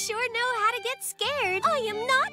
sure know how to get scared. I am not